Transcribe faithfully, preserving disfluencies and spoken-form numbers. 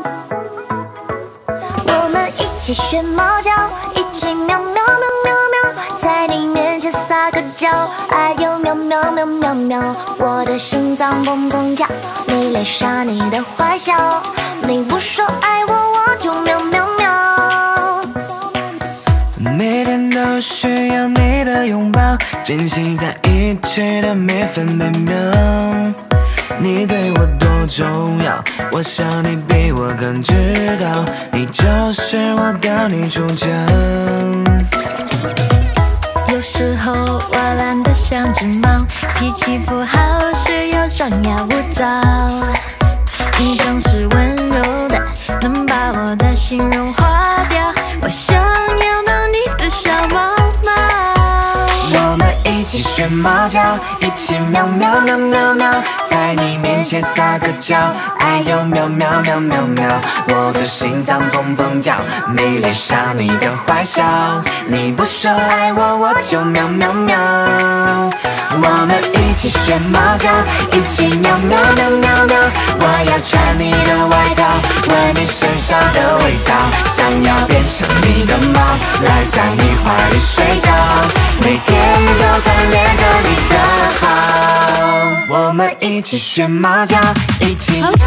我们一起学猫叫，一起喵喵喵喵喵，在你面前撒个娇，哎呦喵喵喵喵喵，我的心脏砰砰跳，你泪洒你的坏笑，你不说爱我，我就喵喵喵。 每天都需要你的拥抱，珍惜在一起的每分每秒。你对我多重要，我想你比我更知道，你就是我的女主角。 有时候我懒得像只猫，脾气不好时又张牙舞爪，你总是温柔的，能把我的心融化掉，我想要当你的小猫猫。 我们一起学猫叫，一起喵喵喵喵喵，在你面前撒个娇，哎呦喵喵喵喵喵，我的心脏砰砰跳，你泪洒你的坏笑，你不说爱我，我就喵喵喵。我们一起学猫叫，一起喵喵喵喵喵，我要穿你的外套，闻你身上的味道，想要变成你的猫，赖在你怀里睡觉，每天都贪恋着你的好。我们一起学猫叫，一起喵